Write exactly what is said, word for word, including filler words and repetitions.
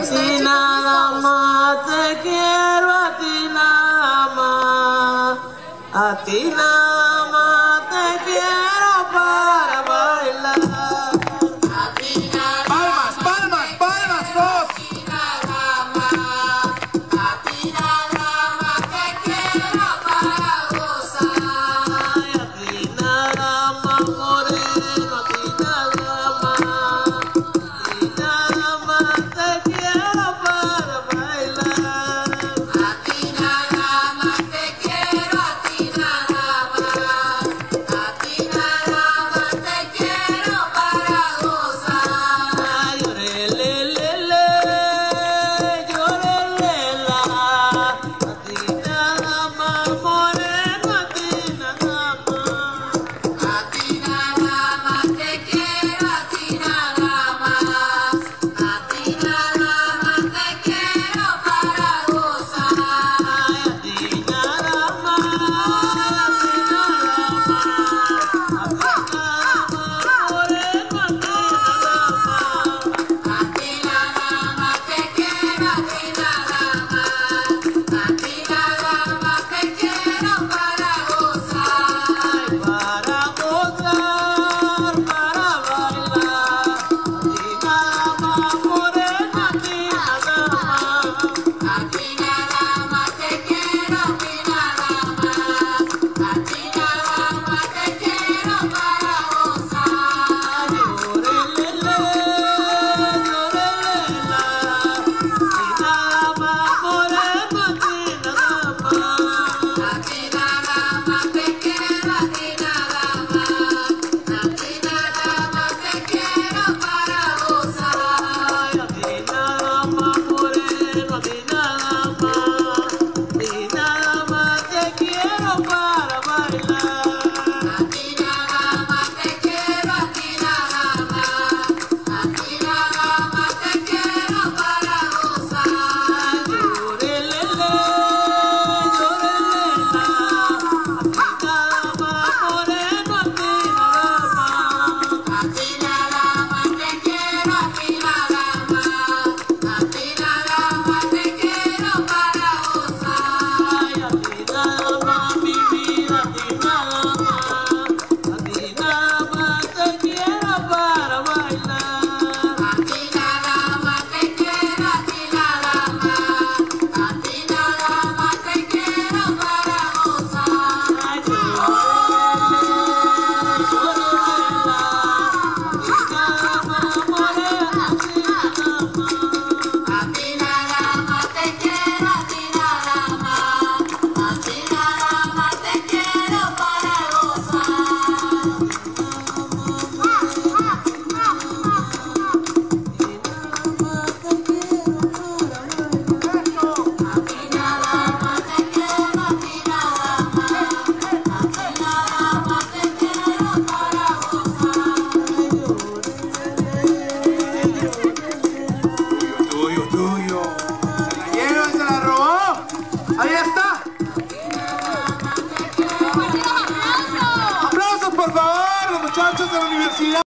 ti nada más te quiero, a ti nada más, a ti nada más te quiero para bailar. A ti nada Palmas, palmas, palmas, dos. A ti nada más, a ti nada más te quiero para gozar. A ti nada más moreno, a ti nada más, a ti nada más te quiero para bailar. A ti nada más te quiero, a ti nada más, a ti nada más te quiero para gozar. Lloré, le, le, le, lloré, le, la. A ti nada más moreno, a ti nada más. A ti nada más te quiero, a ti nada más, a ti nada más te quiero para gozar. A ti nada más, a ti nada más, a ti nada más moreno, a ti nada más. A ti nada más te quiero, a ti nada más, a ti nada más te quiero para gozar. Para gozar, para bailar. A ti nada más moreno, a ti nada más. A ti nada más te quiero, a ti nada más, a ti nada más te quiero para gozar. Lloré, le, le, lloré, le, la. A ti nada más moreno, a ti nada más. A ti nada más te quiero, a ti nada más, a ti nada más te quiero para gozar. A ti nada más moreno, a ti nada más, a ti nada más te quiero para bailar. A ti nada más te quiero, a ti nada más, a ti nada más te quiero para gozar. Lloré, le, le, lloré, le, la. A ti nada más moreno, a ti nada más. A ti nada más te quiero, a ti nada más, a ti nada más te quiero para gozar. A ti nada más mi vida, a ti nada más, a ti nada más te quiero para bailar. A ti nada más te quiero, a ti nada más, a ti nada más te quiero para gozar. A ti nada más te quiero, a ti nada más, a ti nada más te quiero para gozar. A ti nada más te quiero, a ti nada más, a ti nada más te quiero para gozar. Tuyo, tuyo. Se la lleva, se la robó. Ahí está. Aplausos, por favor, los muchachos de la universidad.